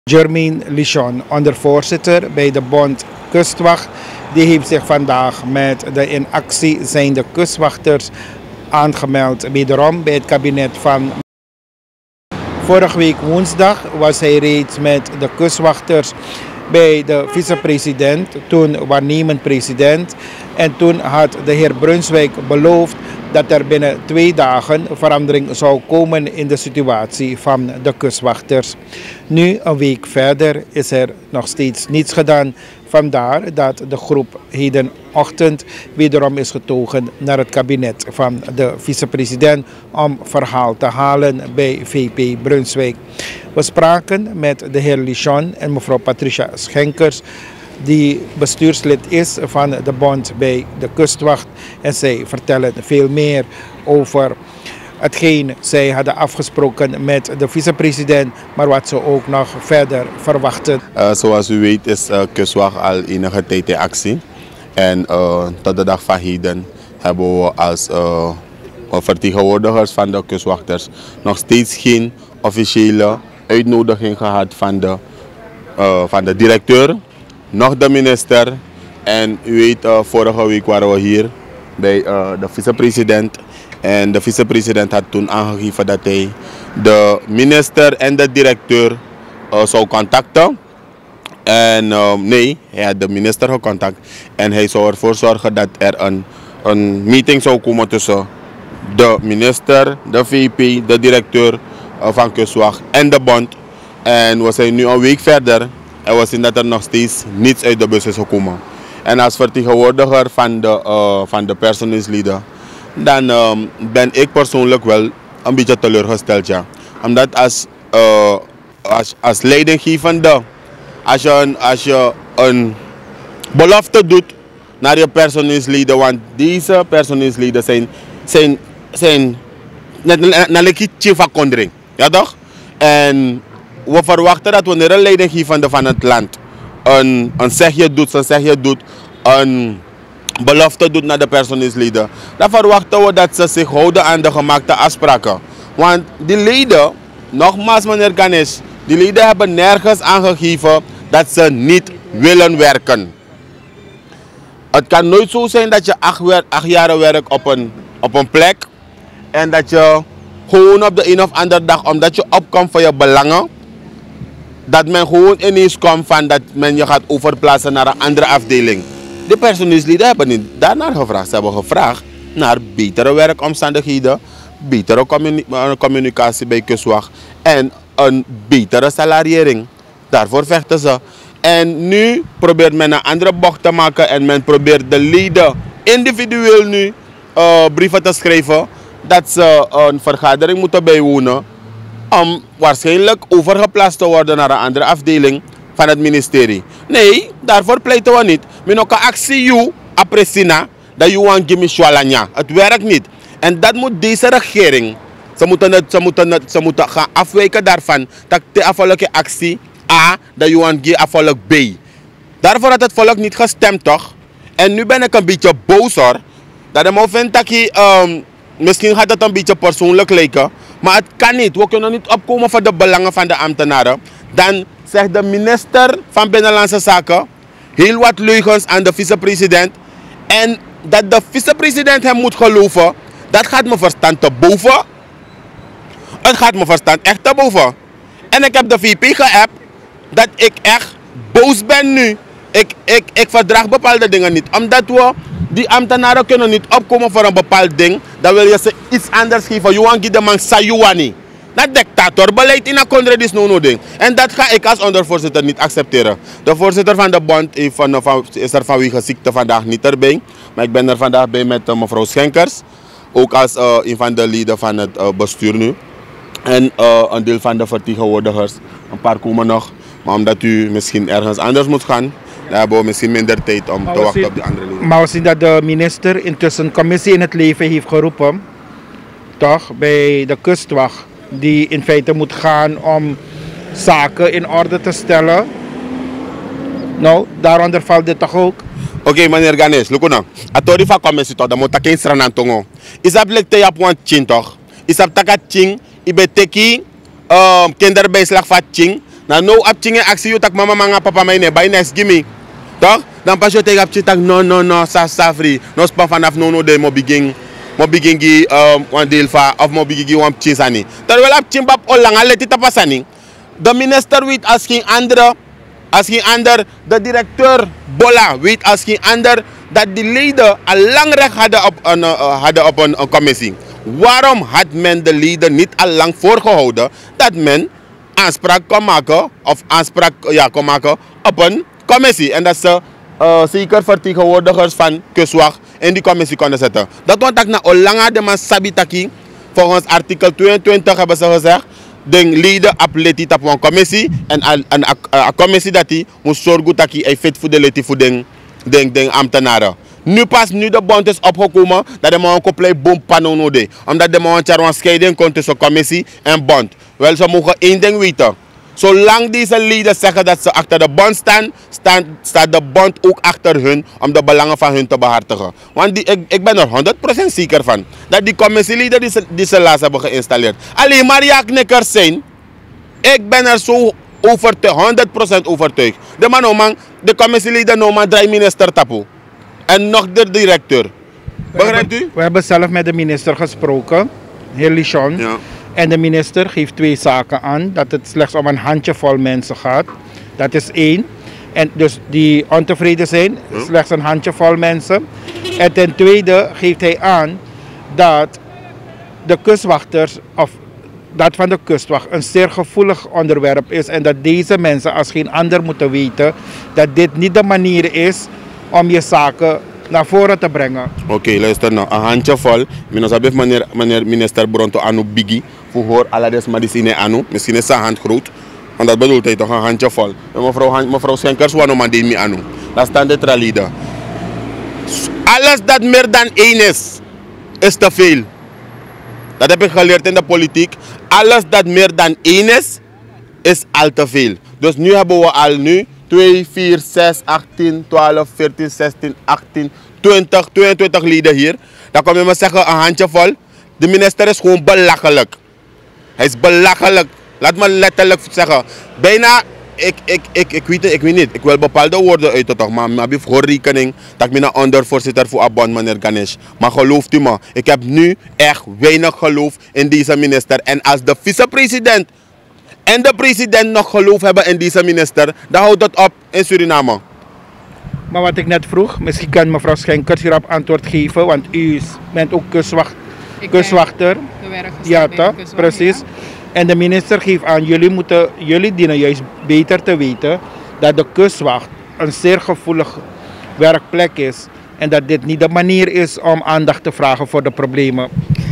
Jermaine Lichon, ondervoorzitter bij de Bond Kustwacht, die heeft zich vandaag met de in actie zijnde kustwachters aangemeld. Wederom bij het kabinet van. Vorige week woensdag was hij reeds met de kustwachters bij de vicepresident, toen waarnemend president. En toen had de heer Brunswijk beloofd dat er binnen 2 dagen verandering zou komen in de situatie van de kustwachters. Nu, een week verder, is er nog steeds niets gedaan. Vandaar dat de groep hedenochtend wederom is getogen naar het kabinet van de vicepresident om verhaal te halen bij VP Brunswijk. We spraken met de heer Lichon en mevrouw Patricia Schenkers, die bestuurslid is van de bond bij de kustwacht. En zij vertellen veel meer over hetgeen zij hadden afgesproken met de vicepresident, maar wat ze ook nog verder verwachten. Zoals u weet is kustwacht al enige tijd in actie. En tot de dag van heden hebben we als vertegenwoordigers van de kustwachters nog steeds geen officiële uitnodiging gehad van de directeur, nog de minister. En u weet, vorige week waren we hier bij de vicepresident. En de vicepresident had toen aangegeven dat hij de minister en de directeur zou contacten. En nee, hij had de minister gecontact. En hij zou ervoor zorgen dat er een meeting zou komen tussen de minister, de VP, de directeur van kustwacht en de bond. En we zijn nu een week verder en we zien dat er nog steeds niets uit de bus is gekomen. En als vertegenwoordiger van de personeelsleden, dan ben ik persoonlijk wel een beetje teleurgesteld. Ja. Omdat als leidinggevende, als je een belofte doet naar je personeelsleden, want deze personeelsleden zijn net een chief verkondiging. Ja toch? En we verwachten dat wanneer een leidinggevende van het land een zegje doet, een belofte doet naar de personeelsleden, dan verwachten we dat ze zich houden aan de gemaakte afspraken. Want die leden, nogmaals meneer Ganesh, die leden hebben nergens aangegeven dat ze niet willen werken. Het kan nooit zo zijn dat je 8 jaar werkt op een plek en dat je gewoon op de een of andere dag, omdat je opkomt voor je belangen, dat men gewoon ineens komt van dat men je gaat overplaatsen naar een andere afdeling. De personeelsleden hebben niet daarnaar gevraagd. Ze hebben gevraagd naar betere werkomstandigheden, betere communicatie bij kustwacht en een betere salariering. Daarvoor vechten ze. En nu probeert men een andere bocht te maken en men probeert de leden individueel nu brieven te schrijven dat ze een vergadering moeten bijwonen om waarschijnlijk overgeplaatst te worden naar een andere afdeling van het ministerie. Nee, daarvoor pleiten we niet. Men ook actie you appresina dat you want give me swalanya. Het werkt niet. En dat moet deze regering. Ze moeten gaan afwijken daarvan. Dat de afvallige actie A, dat you want give afvallig B. Daarvoor had het volk niet gestemd toch? En nu ben ik een beetje boos hoor. Dat de vindt dat misschien gaat het een beetje persoonlijk lijken. Maar het kan niet. We kunnen niet opkomen voor de belangen van de ambtenaren. Dan zegt de minister van Binnenlandse Zaken heel wat leugens aan de vicepresident. En dat de vicepresident hem moet geloven, dat gaat mijn verstand te boven. Het gaat mijn verstand echt te boven. En ik heb de VP geappt dat ik echt boos ben nu. Ik verdraag bepaalde dingen niet. Omdat we die ambtenaren kunnen niet opkomen voor een bepaald ding. Dan wil je ze iets anders geven. Je want de man sayuani. Dat dictatorbeleid in een country is no ding. En dat ga ik als ondervoorzitter niet accepteren. De voorzitter van de bond is er vanwege ziekte vandaag niet erbij. Maar ik ben er vandaag bij met mevrouw Schenkers. Ook als een van de leden van het bestuur nu. En een deel van de vertegenwoordigers. Een paar komen nog. Maar omdat u misschien ergens anders moet gaan, dan hebben we misschien minder tijd om te wachten op de andere leden. Maar we zien dat de minister intussen een commissie in het leven heeft geroepen. Toch? Bij de kustwacht. Die in feite moet gaan om zaken in orde te stellen. Nou, daaronder valt dit toch ook? Oké, meneer Ganesh, look nou. Atori van commissie toch, dan moet ik geen stranan tongo. Is dat blik te jap want chin toch? Is dat taka ching, ibe teki kinderbijslag van ching. Na no ap chinge aksi you tak mama manga papa may ne, by next gimme. Toch? Dan pas je tegen ap chitak, no, sa free. No span vanaf no de mo begin gi one deal fa of mo begin gi one chinsani. Terwijl ap chimbap olang aleti tapasani. De minister weet als geen ander, de directeur Bola weet als geen ander dat die leden al lang recht hadden op een commissie. Waarom had men de leden niet al lang voorgehouden dat men aanspraak kon maken kon maken op een commissie en dat ze zeker vertegenwoordigers van Kustwacht in die commissie konden zetten. Dat want ik na olanga de man sabitaki volgens artikel 22 hebben ze gezegd. De leden apleti op een commissie en een commissie dat die moest zorgen dat hij fit voor de leden voor de ambtenaren. Nu de bond is opgekomen dat de man een compleet bompanon nodig. Omdat de man een scheiding komt tussen commissie en bond. Wel, ze mogen één ding weten. Zolang deze leden zeggen dat ze achter de bond staan, staat de bond ook achter hun om de belangen van hun te behartigen. Want ik ben er 100% zeker van dat die commissieleden die ze laatst hebben geïnstalleerd alleen maar jaaknikkers zijn. Ik ben er zo 100% overtuigd. De commissieleden noemen 3 minister tapu. En nog de directeur. Begrijpt u? We hebben zelf met de minister gesproken, heer Lichon. Ja. En de minister geeft 2 zaken aan. Dat het slechts om een handjevol mensen gaat. Dat is 1. En dus die ontevreden zijn, slechts een handjevol mensen. En ten tweede geeft hij aan dat de kustwachters, of dat van de kustwacht, een zeer gevoelig onderwerp is. En dat deze mensen als geen ander moeten weten dat dit niet de manier is om je zaken naar voren te brengen. Oké, luister nou. Een handjevol. Meneer minister Bronto Anu Bigi. Voor alles medicine Anu. Misschien is zijn hand groot. Want dat bedoelt hij toch een handjevol. Mevrouw Schenkers wou nog maar die Anu. Dat staan de traliden. Alles dat meer dan 1 is te veel. Dat heb ik geleerd in de politiek. Alles dat meer dan 1 is al te veel. Dus nu hebben we al 2, 4, 6, 18, 12, 14, 16, 18, 20, 22 leden hier. Dan kom je me zeggen een handjevol. De minister is gewoon belachelijk. Hij is belachelijk. Laat me letterlijk zeggen. Bijna, ik weet niet. Ik wil bepaalde woorden uiten toch. Maar ik heb voor rekening dat ik ben ondervoorzitter voor Abon, meneer Ganesh. Maar gelooft u me, ik heb nu echt weinig geloof in deze minister. En als de vicepresident en de president nog geloof hebben in deze minister, dan houdt het op in Suriname. Maar wat ik net vroeg, misschien kan mevrouw Schenkers hierop antwoord geven, want u bent ook kustwachter. Ja, toch? Precies. Ja. En de minister geeft aan, jullie dienen juist beter te weten dat de kustwacht een zeer gevoelig werkplek is. En dat dit niet de manier is om aandacht te vragen voor de problemen.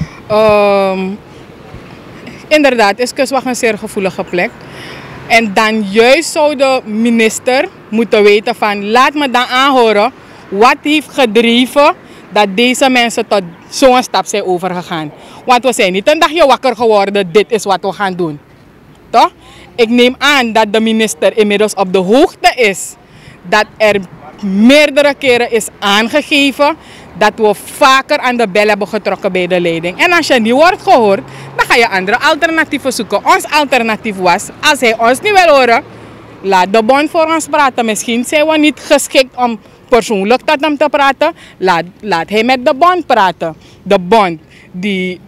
Inderdaad, is kustwacht een zeer gevoelige plek. En dan juist zou de minister moeten weten van, laat me dan aanhoren wat heeft gedreven dat deze mensen tot zo'n stap zijn overgegaan. Want we zijn niet een dagje wakker geworden, dit is wat we gaan doen. Toch? Ik neem aan dat de minister inmiddels op de hoogte is dat er meerdere keren is aangegeven dat we vaker aan de bel hebben getrokken bij de leiding. En als je niet wordt gehoord, dan ga je andere alternatieven zoeken. Ons alternatief was, als hij ons niet wil horen, laat de bond voor ons praten. Misschien zijn we niet geschikt om persoonlijk tot hem te praten. Laat hij met de bond praten. De bond die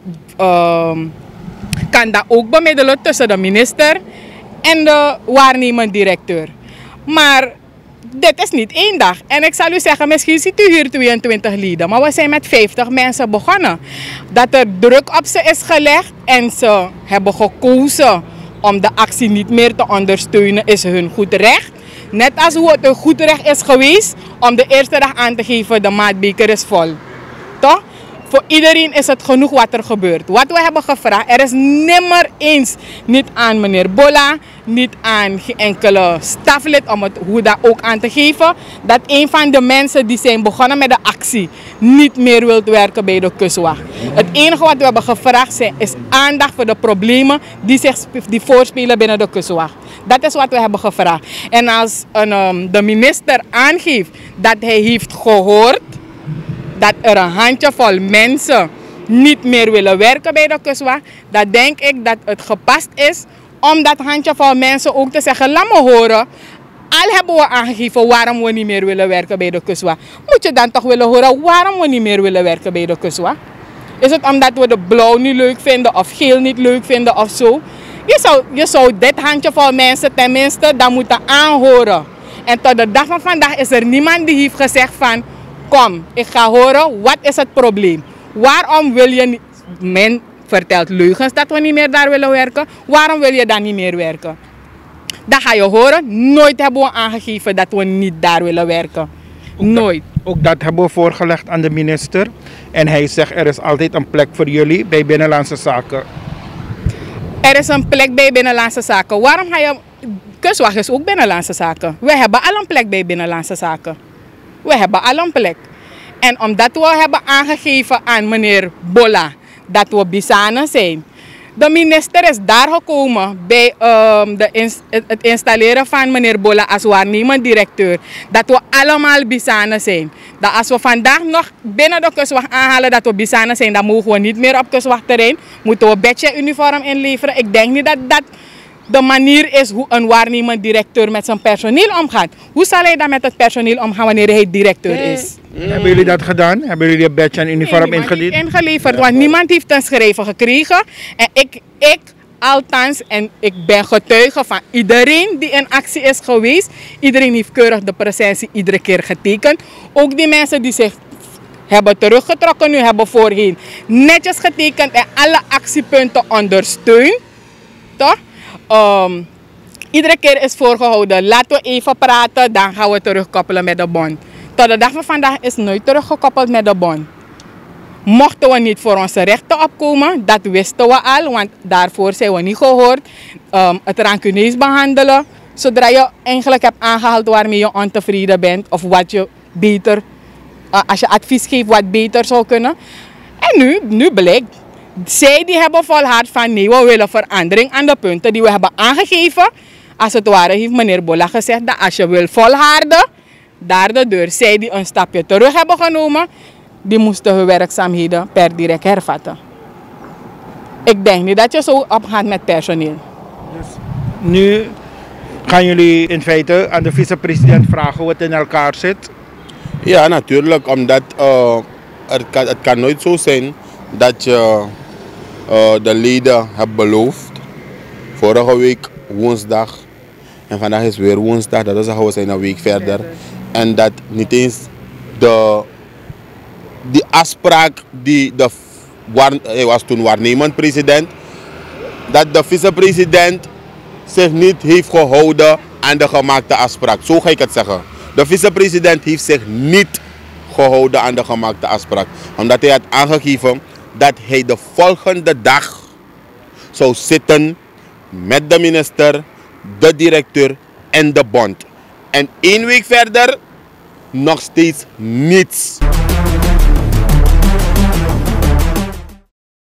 kan dat ook bemiddelen tussen de minister en de waarnemend directeur. Maar dit is niet 1 dag. En ik zal u zeggen, misschien ziet u hier 22 leden, maar we zijn met 50 mensen begonnen. Dat er druk op ze is gelegd en ze hebben gekozen om de actie niet meer te ondersteunen, is hun goed recht. Net als hoe het een goed recht is geweest om de eerste dag aan te geven, de maatbeker is vol. Toch? Voor iedereen is het genoeg wat er gebeurt. Wat we hebben gevraagd, er is nimmer eens, niet aan meneer Bola, niet aan geen enkele staflid om het hoe dat ook aan te geven, dat een van de mensen die zijn begonnen met de actie niet meer wil werken bij de kustwacht. Het enige wat we hebben gevraagd is aandacht voor de problemen die voorspelen binnen de kustwacht. Dat is wat we hebben gevraagd. En als de minister aangeeft dat hij heeft gehoord dat er een handjevol mensen niet meer willen werken bij de kustwacht, dan denk ik dat het gepast is om dat handjevol mensen ook te zeggen, laat me horen. Al hebben we aangegeven waarom we niet meer willen werken bij de KUSWA. Moet je dan toch willen horen waarom we niet meer willen werken bij de KUSWA? Is het omdat we de blauw niet leuk vinden of geel niet leuk vinden of zo? Je zou dit handjevol mensen tenminste dan moeten aanhoren. En tot de dag van vandaag is er niemand die heeft gezegd van, kom, ik ga horen, wat is het probleem? Waarom wil je niet... Men vertelt leugens dat we niet meer daar willen werken. Waarom wil je dan niet meer werken? Dat ga je horen. Nooit hebben we aangegeven dat we niet daar willen werken. Nooit. Ook dat hebben we voorgelegd aan de minister. En hij zegt er is altijd een plek voor jullie bij Binnenlandse Zaken. Er is een plek bij Binnenlandse Zaken. Waarom ga je... KUSWA is ook Binnenlandse Zaken. We hebben al een plek bij Binnenlandse Zaken. We hebben al een plek. En omdat we hebben aangegeven aan meneer Bolla dat we Bisanen zijn. De minister is daar gekomen bij het installeren van meneer Bolla als waarnemend directeur. Dat we allemaal Bisanen zijn. Dat als we vandaag nog binnen de kustwacht aanhalen dat we Bisanen zijn, dan mogen we niet meer op kustwachtterrein. Moeten we badge uniform inleveren. Ik denk niet dat dat de manier is hoe een waarnemend directeur met zijn personeel omgaat. Hoe zal hij dan met het personeel omgaan wanneer hij directeur is? Hebben jullie dat gedaan? Hebben jullie de badge en uniform ingediend? Ingeleverd, want niemand heeft een schrijven gekregen. En ik althans, en ik ben getuige van iedereen die in actie is geweest. Iedereen heeft keurig de presentie iedere keer getekend. Ook die mensen die zich hebben teruggetrokken nu, hebben voorheen netjes getekend en alle actiepunten ondersteund. Toch? Iedere keer is voorgehouden, laten we even praten, dan gaan we terugkoppelen met de bond. Tot de dag van vandaag is nooit teruggekoppeld met de bond. Mochten we niet voor onze rechten opkomen, dat wisten we al, want daarvoor zijn we niet gehoord. Het rancuneus behandelen, zodra je eigenlijk hebt aangehaald waarmee je ontevreden bent of wat je beter, als je advies geeft wat beter zou kunnen. En nu blijkt, zij die hebben volhard van nee, we willen verandering aan de punten die we hebben aangegeven. Als het ware heeft meneer Bolla gezegd dat als je wil volharden, daar de deur. Zij die een stapje terug hebben genomen, die moesten hun werkzaamheden per direct hervatten. Ik denk niet dat je zo opgaat met personeel. Dus nu gaan jullie in feite aan de vicepresident vragen hoe het in elkaar zit? Ja, natuurlijk, omdat het kan nooit zo zijn dat je de leden hebt beloofd. Vorige week woensdag en vandaag is weer woensdag, dat is we zijn een week verder. En dat niet eens die afspraak die hij was toen waarnemend president, dat de vicepresident zich niet heeft gehouden aan de gemaakte afspraak. Zo ga ik het zeggen. De vicepresident heeft zich niet gehouden aan de gemaakte afspraak. Omdat hij had aangegeven dat hij de volgende dag zou zitten met de minister, de directeur en de bond. En 1 week verder nog steeds niets.